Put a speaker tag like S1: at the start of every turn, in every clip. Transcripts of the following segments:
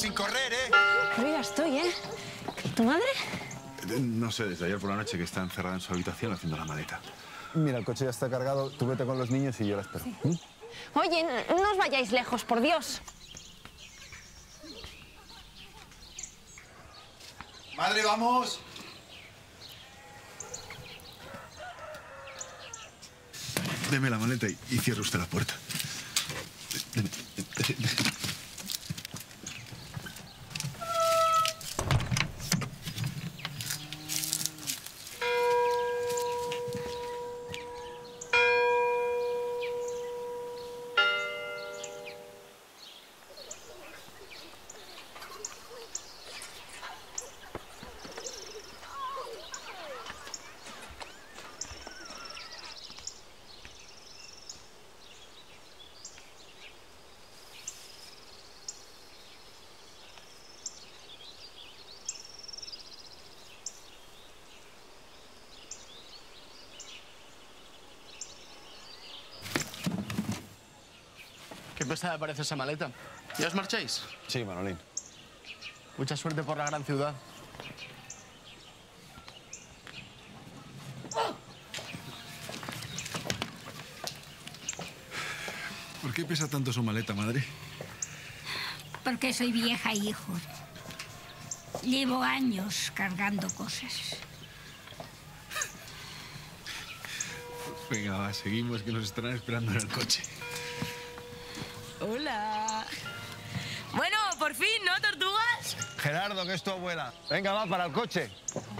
S1: Sin correr, ¿eh?
S2: Pero ya estoy, ¿eh? ¿Y tu madre?
S1: No sé, desde ayer por la noche que está encerrada en su habitación haciendo la maleta.
S3: Mira, el coche ya está cargado. Tú vete con los niños y yo la espero.
S2: Sí. Oye, no os vayáis lejos, por Dios.
S1: Madre, vamos. Deme la maleta y cierre usted la puerta. Deme.
S4: Qué pesada me parece esa maleta. ¿Ya os marcháis?
S3: Sí, Manolín.
S4: Mucha suerte por la gran ciudad.
S1: ¿Por qué pesa tanto su maleta, madre?
S5: Porque soy vieja, hijo. Llevo años cargando cosas.
S1: Venga, va, seguimos, que nos estarán esperando en el coche.
S6: Hola. Bueno, por fin, ¿no, tortugas?
S3: Gerardo, que es tu abuela. Venga, va, para el coche.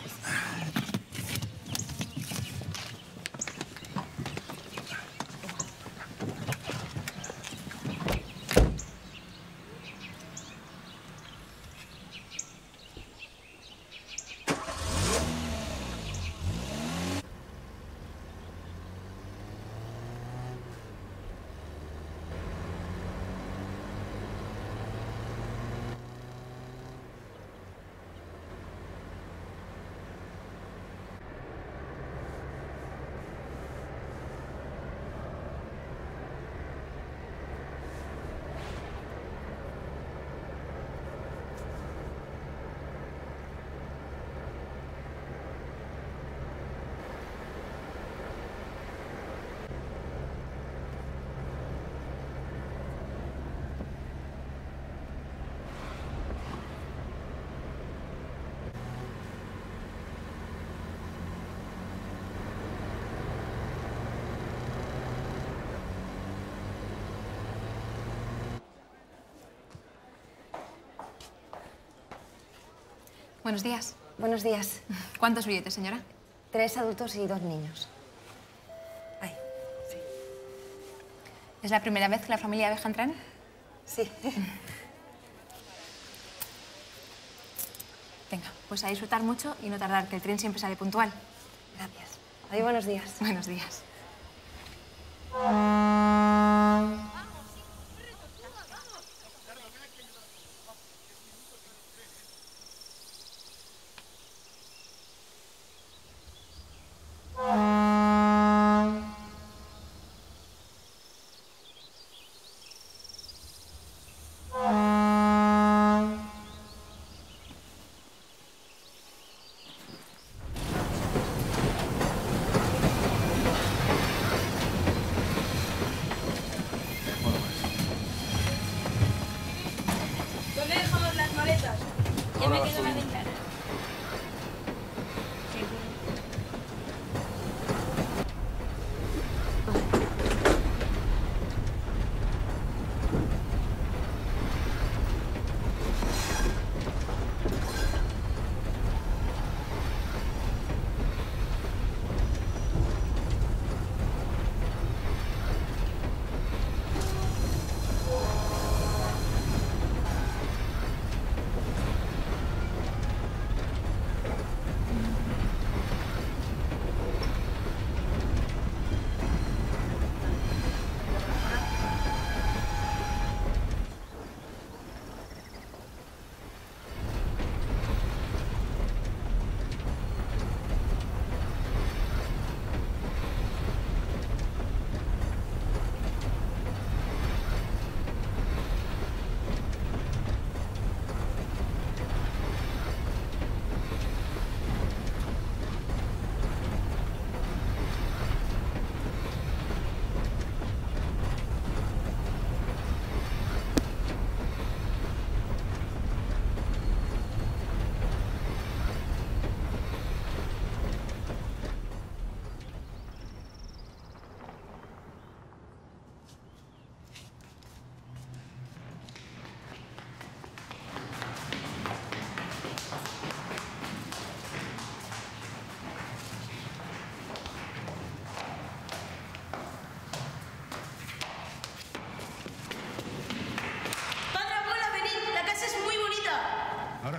S7: Buenos días.
S2: Buenos días.
S7: ¿Cuántos billetes, señora?
S2: 3 adultos y 2 niños. Ay, sí.
S7: ¿Es la primera vez que la familia viaja en tren?
S2: Sí.
S7: Venga, pues a disfrutar mucho y no tardar, que el tren siempre sale puntual.
S2: Gracias. Adiós, buenos días.
S7: Buenos días.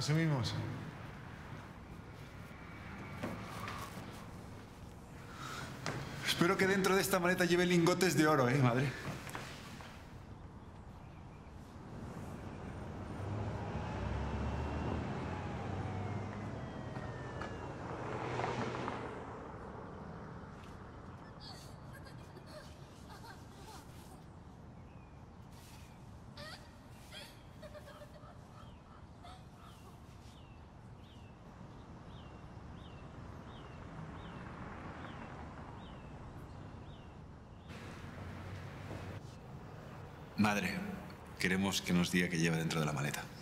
S1: subimos. Espero que dentro de esta maleta lleve lingotes de oro, madre. Madre, queremos que nos diga qué lleva dentro de la maleta.